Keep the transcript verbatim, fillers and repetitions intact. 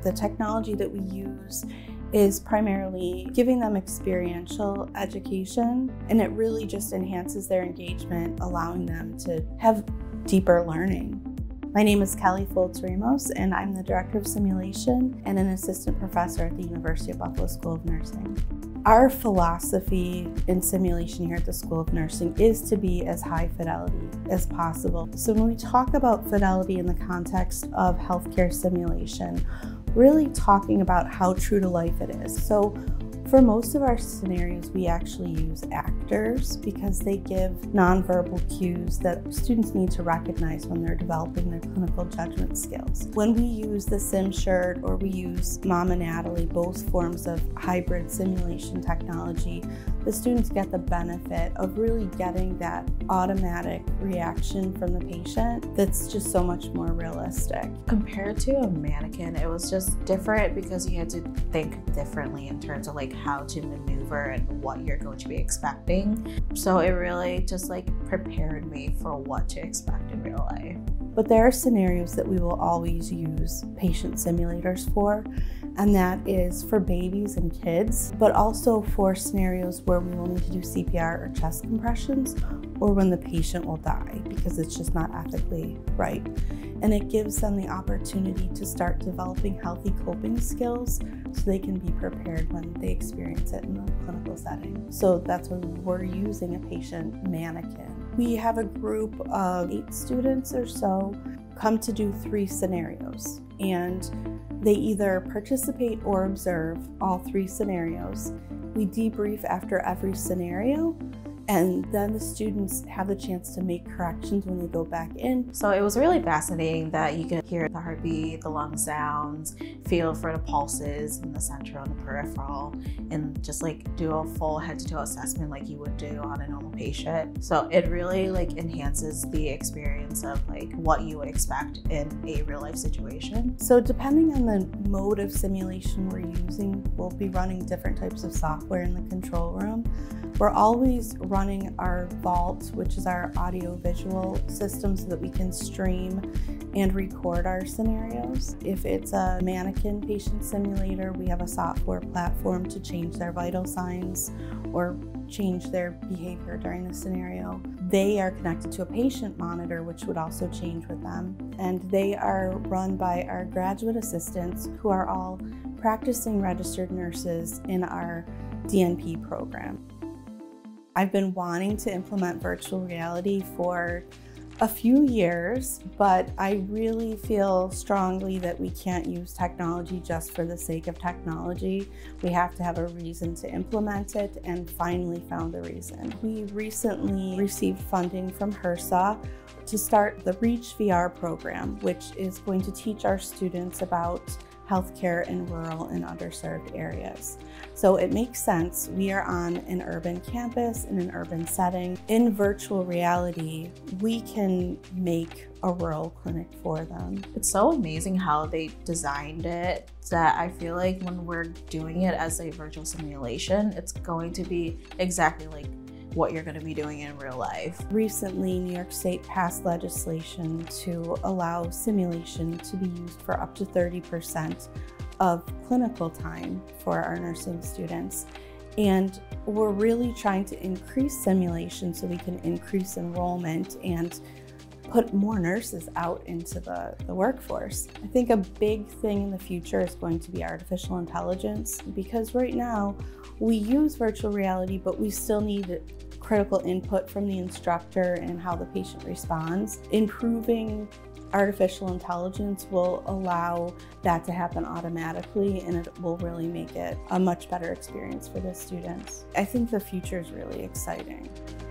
The technology that we use is primarily giving them experiential education, and it really just enhances their engagement, allowing them to have deeper learning. My name is Kelly Foltz-Ramos, and I'm the Director of Simulation and an Assistant Professor at the University of Buffalo School of Nursing. Our philosophy in simulation here at the School of Nursing is to be as high fidelity as possible. So when we talk about fidelity in the context of healthcare simulation, really talking about how true to life it is. So for most of our scenarios, we actually use actors because they give nonverbal cues that students need to recognize when they're developing their clinical judgment skills. When we use the SimShirt or we use Mom and Natalie, both forms of hybrid simulation technology, the students get the benefit of really getting that automatic reaction from the patient that's just so much more realistic. Compared to a mannequin, it was just different because you had to think differently in terms of like how to maneuver and what you're going to be expecting. So it really just like prepared me for what to expect in real life. But there are scenarios that we will always use patient simulators for, and that is for babies and kids, but also for scenarios where we will need to do C P R or chest compressions, or when the patient will die because it's just not ethically right. And it gives them the opportunity to start developing healthy coping skills so they can be prepared when they experience it in the clinical setting. So that's when we're using a patient mannequin. We have a group of eight students or so come to do three scenarios, and they either participate or observe all three scenarios. We debrief after every scenario, and then the students have the chance to make corrections when they go back in. So it was really fascinating that you could hear the heartbeat, the lung sounds, feel for the pulses in the central and the peripheral, and just like do a full head-to-toe assessment like you would do on a normal patient. So it really like enhances the experience of like what you would expect in a real life situation. So depending on the mode of simulation we're using, we'll be running different types of software in the control room. We're always running our Vault, which is our audio-visual system, so that we can stream and record our scenarios. If it's a mannequin patient simulator, we have a software platform to change their vital signs or change their behavior during the scenario. They are connected to a patient monitor, which would also change with them. And they are run by our graduate assistants, who are all practicing registered nurses in our D N P program. I've been wanting to implement virtual reality for a few years, but I really feel strongly that we can't use technology just for the sake of technology. We have to have a reason to implement it, and finally found the reason. We recently received funding from HRSA to start the REACH V R program, which is going to teach our students about healthcare in rural and underserved areas. So it makes sense. We are on an urban campus in an urban setting. In virtual reality, we can make a rural clinic for them. It's so amazing how they designed it that I feel like when we're doing it as a virtual simulation, it's going to be exactly like what you're going to be doing in real life. Recently, New York State passed legislation to allow simulation to be used for up to thirty percent of clinical time for our nursing students. And we're really trying to increase simulation so we can increase enrollment and put more nurses out into the, the workforce. I think a big thing in the future is going to be artificial intelligence, because right now we use virtual reality, but we still need critical input from the instructor and how the patient responds. Improving artificial intelligence will allow that to happen automatically, and it will really make it a much better experience for the students. I think the future is really exciting.